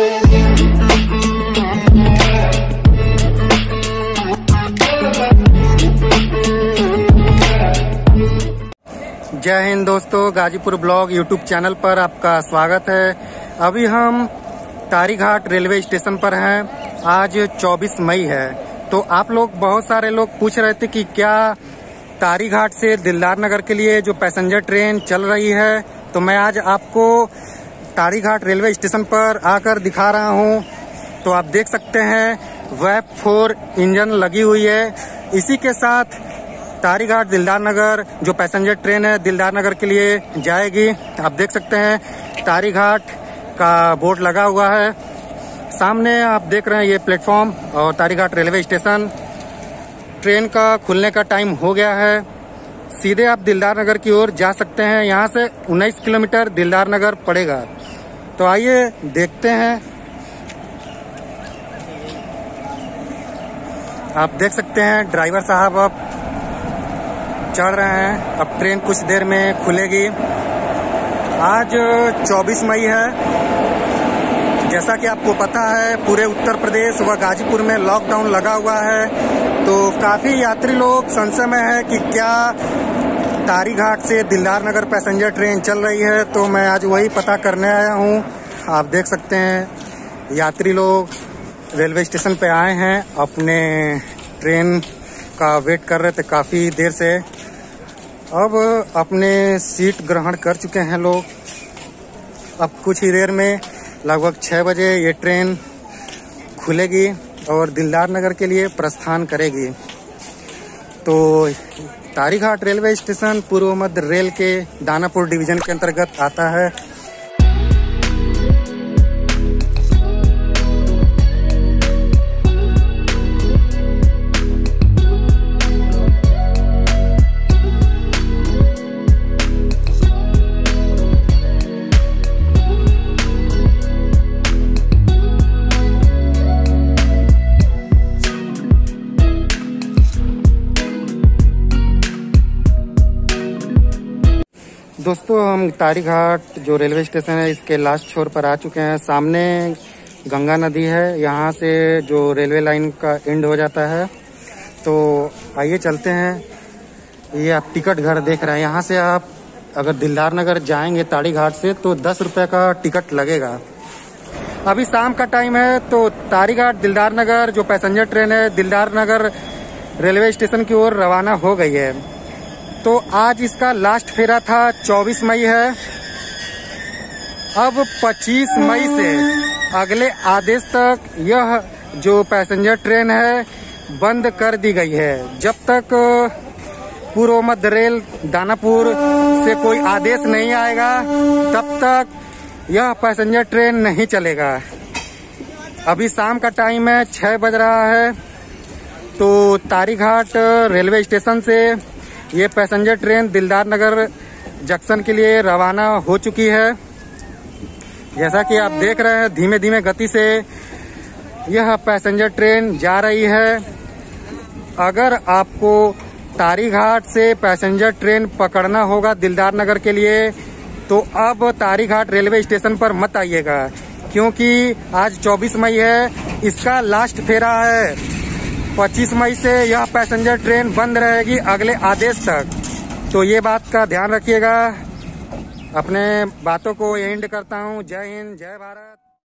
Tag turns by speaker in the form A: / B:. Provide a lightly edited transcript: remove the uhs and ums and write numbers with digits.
A: जय हिंद दोस्तों, Ghazipur blog YouTube channel पर आपका स्वागत है। अभी हम तारीघाट रेलवे स्टेशन पर हैं। आज 24 मई है। तो आप लोग बहुत सारे लोग पूछ रहे थे कि क्या तारीघाट से दिलदार नगर के लिए जो पैसेंजर ट्रेन चल रही है, तो मैं आज आपको तारीघाट रेलवे स्टेशन पर आकर दिखा रहा हूं। तो आप देख सकते हैं वेब 4 इंजन लगी हुई है। इसी के साथ तारीघाट दिलदार नगर जो पैसेंजर ट्रेन है दिलदार नगर के लिए जाएगी। आप देख सकते हैं तारीघाट का बोर्ड लगा हुआ है। सामने आप देख रहे हैं ये प्लेटफॉर्म और तारीघाट रेलवे स्टेशन। ट्रेन का खुलने का टाइम हो गया है। सीधे आप दिलदार नगर की ओर जा सकते हैं। यहाँ से 19 किलोमीटर दिलदार नगर पड़ेगा। तो आइए देखते हैं। आप देख सकते हैं ड्राइवर साहब अब चढ़ रहे हैं। अब ट्रेन कुछ देर में खुलेगी। आज 24 मई है। जैसा कि आपको पता है पूरे उत्तर प्रदेश व गाजीपुर में लॉकडाउन लगा हुआ है। तो काफ़ी यात्री लोग संशय में है कि क्या तारीघाट से दिलदार नगर पैसेंजर ट्रेन चल रही है। तो मैं आज वही पता करने आया हूँ। आप देख सकते हैं यात्री लोग रेलवे स्टेशन पे आए हैं। अपने ट्रेन का वेट कर रहे थे काफ़ी देर से। अब अपने सीट ग्रहण कर चुके हैं लोग। अब कुछ ही देर में लगभग 6 बजे ये ट्रेन खुलेगी और दिलदार नगर के लिए प्रस्थान करेगी। तो तारीघाट रेलवे स्टेशन पूर्व मध्य रेल के दानापुर डिवीजन के अंतर्गत आता है। दोस्तों हम तारीघाट जो रेलवे स्टेशन है इसके लास्ट छोर पर आ चुके हैं। सामने गंगा नदी है। यहाँ से जो रेलवे लाइन का एंड हो जाता है। तो आइए चलते हैं। ये आप टिकट घर देख रहे हैं। यहाँ से आप अगर दिलदार नगर जाएंगे तारीघाट से तो 10 रुपये का टिकट लगेगा। अभी शाम का टाइम है। तो तारीघाट दिलदार नगर जो पैसेंजर ट्रेन है दिलदार नगर रेलवे स्टेशन की ओर रवाना हो गई है। तो आज इसका लास्ट फेरा था। 24 मई है। अब 25 मई से अगले आदेश तक यह जो पैसेंजर ट्रेन है बंद कर दी गई है। जब तक पूर्व मध्य रेल दानापुर से कोई आदेश नहीं आएगा तब तक यह पैसेंजर ट्रेन नहीं चलेगा। अभी शाम का टाइम है, 6 बज रहा है। तो तारीघाट रेलवे स्टेशन से ये पैसेंजर ट्रेन दिलदार नगर जंक्शन के लिए रवाना हो चुकी है। जैसा कि आप देख रहे हैं धीमे धीमे गति से यह पैसेंजर ट्रेन जा रही है। अगर आपको तारीघाट से पैसेंजर ट्रेन पकड़ना होगा दिलदार नगर के लिए तो अब तारीघाट रेलवे स्टेशन पर मत आइएगा, क्योंकि आज 24 मई है। इसका लास्ट फेरा है। 25 मई से यह पैसेंजर ट्रेन बंद रहेगी अगले आदेश तक। तो ये बात का ध्यान रखिएगा। अपने बातों को एंड करता हूँ। जय हिंद, जय भारत।